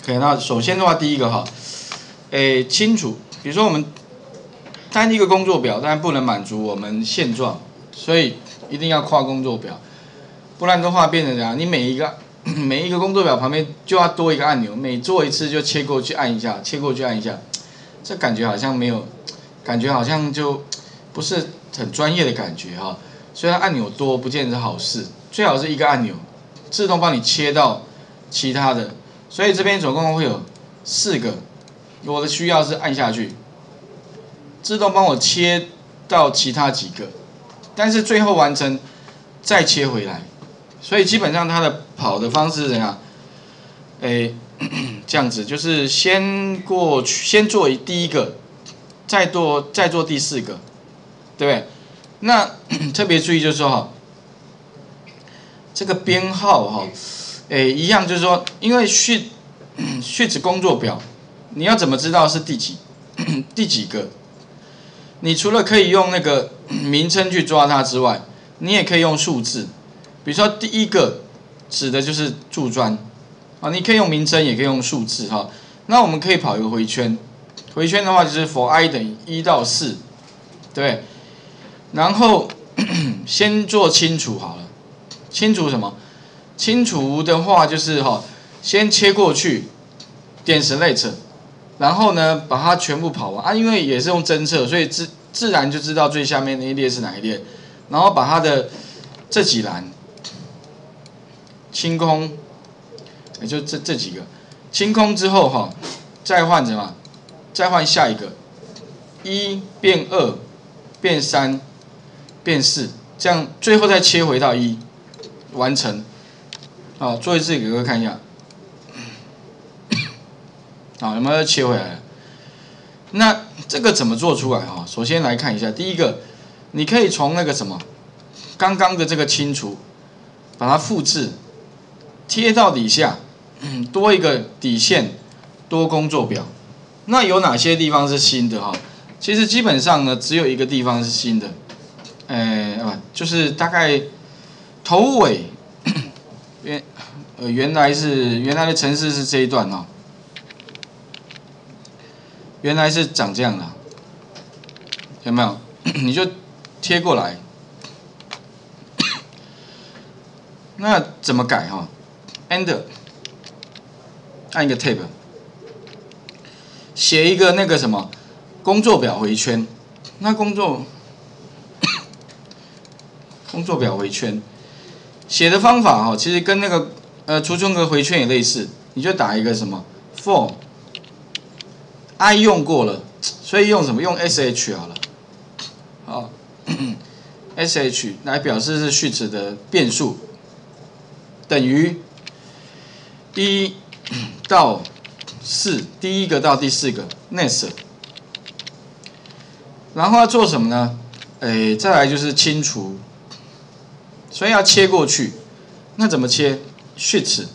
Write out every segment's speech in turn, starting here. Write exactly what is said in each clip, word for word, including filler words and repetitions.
OK， 那首先的话，第一个哈，诶，清楚，比如说我们单一个工作表，当然不能满足我们现状，所以一定要跨工作表，不然的话变成怎样？你每一个每一个工作表旁边就要多一个按钮，每做一次就切过去按一下，切过去按一下，这感觉好像没有，感觉好像就不是很专业的感觉哈。虽然按钮多不见得是好事，最好是一个按钮自动帮你切到其他的。所以这边总共会有四个，我的需要是按下去，自动帮我切到其他几个，但是最后完成再切回来，所以基本上它的跑的方式是怎样？诶，这样子就是先过去，先做第一个，再做再做第四个，对不对？那特别注意就是说哈，这个编号哈。诶，一样就是说，因为序序子工作表，你要怎么知道是第几第几个？你除了可以用那个名称去抓它之外，你也可以用数字。比如说第一个指的就是柱砖啊，你可以用名称，也可以用数字哈。那我们可以跑一个回圈，回圈的话就是 for i 等于一到四，对。然后先做清除好了，清除什么？清除的话就是哈，先切过去，点 select， 然后呢把它全部跑完啊，因为也是用侦测，所以自自然就知道最下面那一列是哪一列，然后把它的这几栏清空，也就这这几个清空之后哈，再换什么？再换下一个，一变二，变三，变四，这样最后再切回到一，完成。好，做一次给各位看一下。好，有没有切回来了？那这个怎么做出来哈？首先来看一下，第一个，你可以从那个什么，刚刚的这个清除，把它复制，贴到底下，多一个底线，多工作表。那有哪些地方是新的哈？其实基本上呢，只有一个地方是新的，呃啊，就是大概头尾。原呃原来是原来的程式是这一段哦，原来是长这样的，有没有？你就贴过来，那怎么改哈 ？Enter， 按一个 Tab， 写一个那个什么工作表回圈，那工作工作表回圈。写的方法哈，其实跟那个呃储存格回圈也类似，你就打一个什么 for i 用过了，所以用什么用 sh 好了，好，sh 来表示是序词的变数，等于一到四，第一个到第四个 next， 然后要做什么呢？诶，再来就是清除。所以要切过去，那怎么切？序词，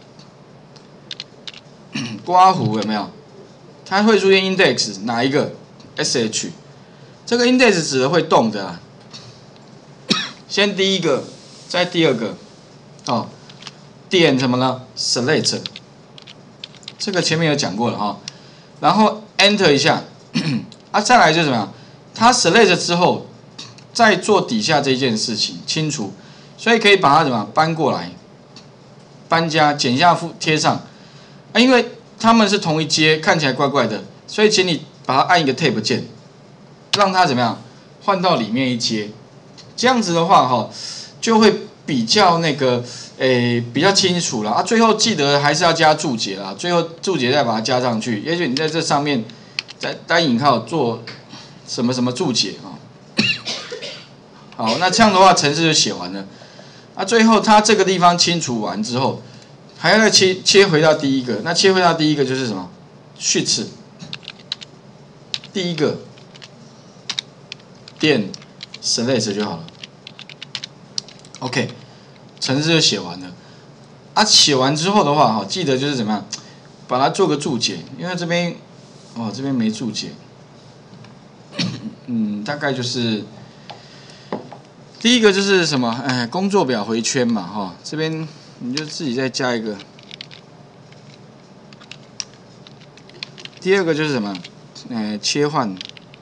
刮弧有没有？它会出现 index 哪一个 ？sh， 这个 index 指的会动的啊。先第一个，再第二个，哦，点什么呢 ？select， 这个前面有讲过了哈、哦。然后 enter 一下，啊，再来就是什么呀？它 select 之后，再做底下这件事情，清除。所以可以把它怎么搬过来，搬家剪下附贴上，啊，因为它们是同一阶，看起来怪怪的，所以请你把它按一个 Tab 键，让它怎么样换到里面一阶，这样子的话哈，就会比较那个诶比较清楚了啊。最后记得还是要加注解啦，最后注解再把它加上去。也许你在这上面再单引号做什么什么注解啊。好，那这样的话程式就写完了。啊，最后它这个地方清除完之后，还要再切切回到第一个。那切回到第一个就是什么？序词。第一个点 select 就好了。OK， 程式就写完了。啊，写完之后的话，哈，记得就是怎么样，把它做个注解，因为这边哦这边没注解。嗯，大概就是。第一个就是什么？哎，工作表回圈嘛，哈，这边你就自己再加一个第二个就是什么？呃，切换。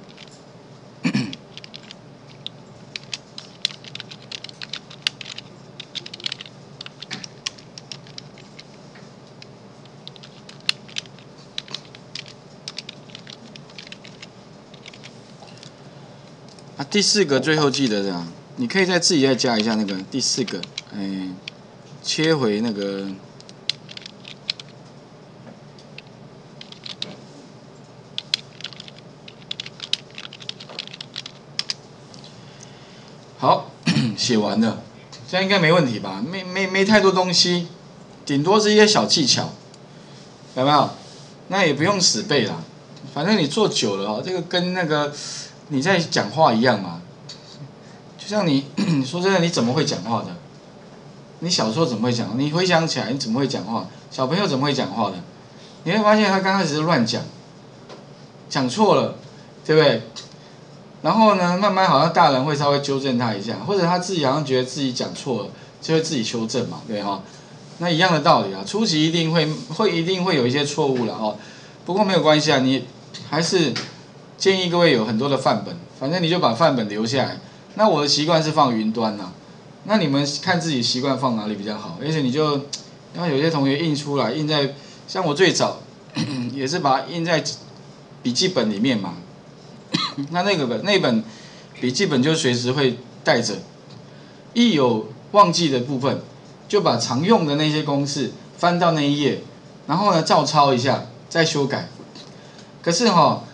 啊，第四个最后记得的啊，你可以再自己再加一下那个第四个，哎，切回那个。好，写完了，这样应该没问题吧？没没没太多东西，顶多是一些小技巧，有没有？那也不用死背啦，反正你做久了哦，这个跟那个你在讲话一样嘛。就像你说真的，你怎么会讲话的？你小时候怎么会讲？你回想起来，你怎么会讲话？小朋友怎么会讲话的？你会发现他刚开始是乱讲，讲错了，对不对？然后呢，慢慢好像大人会稍微纠正他一下，或者他自己好像觉得自己讲错了，就会自己修正嘛，对哈。那一样的道理啊，初期一定会会一定会有一些错误了哦。不过没有关系啊，你还是建议各位有很多的范本，反正你就把范本留下来。那我的习惯是放云端啦，那你们看自己习惯放哪里比较好，而且你就，然后有些同学印出来，印在，像我最早也是把它印在笔记本里面嘛。那那个本那本笔记本就随时会带着，一有忘记的部分，就把常用的那些公式翻到那一页，然后呢照抄一下，再修改。可是哈、哦，